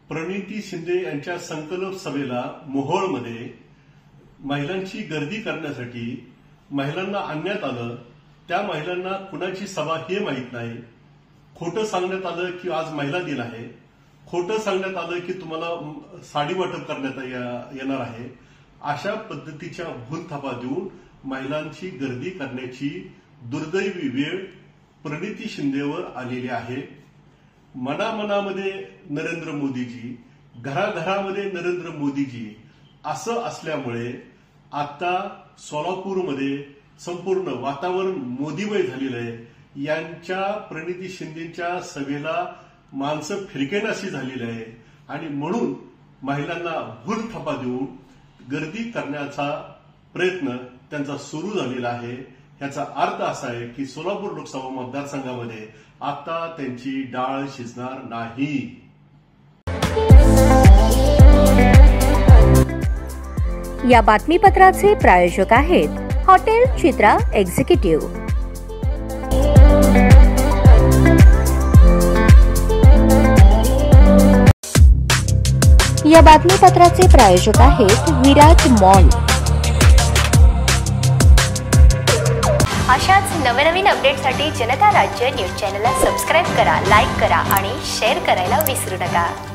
प्रणिती शिंदे यांच्या संकल्प सभेला मोहोळमध्ये महिलांची गर्दी करण्यासाठी महिलांना आणण्यात आलं। त्या महिलांना कुणाची सभा हे माहीत नाही। खोटं सांगण्यात आलं की आज महिला दिन आहे, खोटं सांगण्यात आलं की तुम्हाला साडी वाटप करण्यात येणार आहे। अशा पद्धतीच्या भूलथापा देऊन महिलांची गर्दी करण्याची दुर्दैवी वेळ प्रणिती शिंदेवर आलेली आहे। मनामनामध्ये नरेंद्र मोदीजी, घराघरामध्ये नरेंद्र मोदीजी असं असल्यामुळे आता सोलापूरमध्ये संपूर्ण वातावरण मोदीमय झालेलं आहे। यांच्या प्रणिती शिंदेच्या सभेला माणसं फिरकेनाशी झालेली आहे आणि म्हणून महिलांना भूलथापा देऊन गर्दी करण्याचा प्रयत्न त्यांचा सुरू झालेला आहे। याचा अर्थ असा आहे की सोलापूर लोकसभा मतदारसंघामध्ये आता त्यांची डाळ शिजणार नाही। या बातमीपत्राचे प्रायोजक आहेत हॉटेल चित्रा एक्झिक्युटिव्ह। या बातमीपत्राचे प्रायोजक आहेत विराज मॉल। अशाच नवनवीन अपडेटसाठी जनता राज्य न्यूज चॅनलला सबस्क्राईब करा, लाईक करा आणि शेअर करायला विसरू नका।